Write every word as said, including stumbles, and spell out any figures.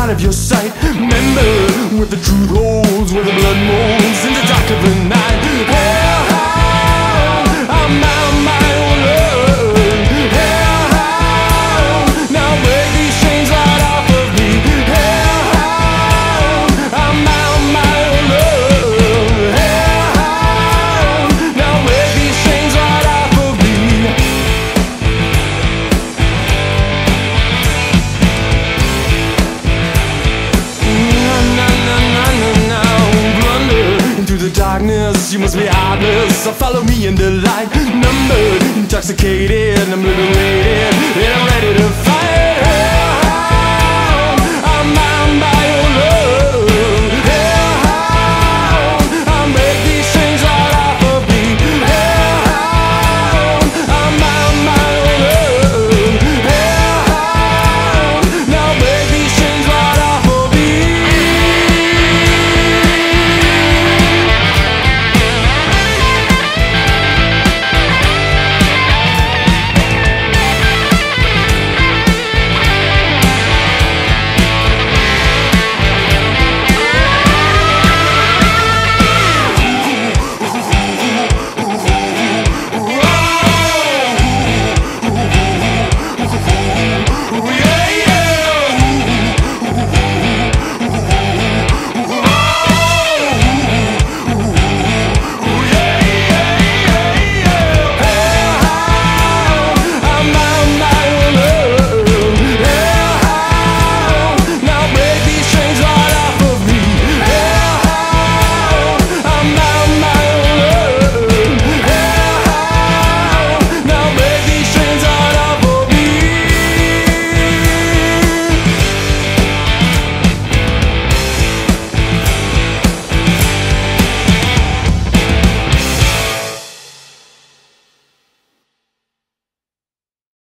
out of your sight. Remember, with the truth holds, where the blood molds in the dark of the night. Hellhound, I'm out of my own love. Hellhound, now break these chains right off of me. Hellhound, I'm out of my own love. Hellhound, now break these chains right off of me. Darkness, you must be heartless, so follow me in the light. Numbered, intoxicated, I'm liberated.